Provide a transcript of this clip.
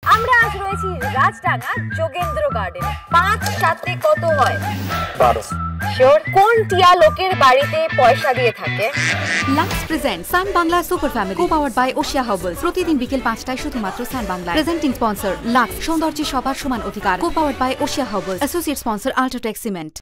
আমরা আজ রয়েছি রাজডাঙ্গা যোগেন্দ্র গার্ডেনে। 5 7 কত হয়? 12। শিওর? কোন টিয়া লোকের বাড়িতে পয়সা দিয়ে থাকে? Lux present Sun Bangla super family, co-powered by Oshea herbals. প্রতিদিন বিকেল 5টায় শুধুমাত্র Sun Bangla. Presenting sponsor Lux, সৌন্দর্যে সবার সমান অধিকার। co-powered by Oshea herbals. Associate sponsor UltraTech cement.